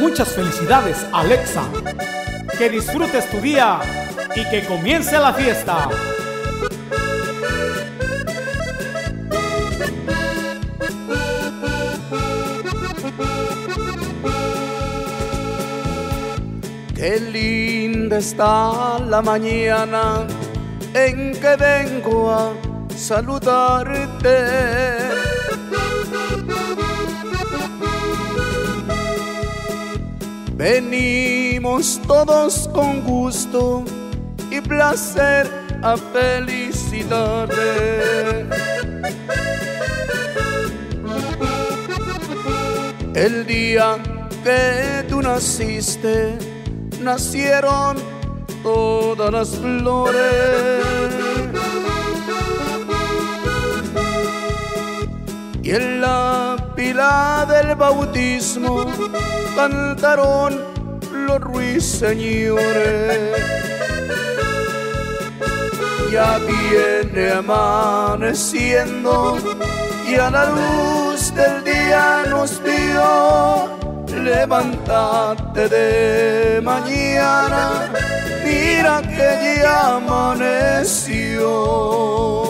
Muchas felicidades, Alexa. Que disfrutes tu día y que comience la fiesta. Qué linda está la mañana en que vengo a saludarte. Venimos todos con gusto y placer a felicitarte. El día que tú naciste, nacieron todas las flores, y en la pila del bautismo cantaron los ruiseñores. Ya viene amaneciendo y a la luz del día nos vio. Levántate de mañana, mira que ya amaneció.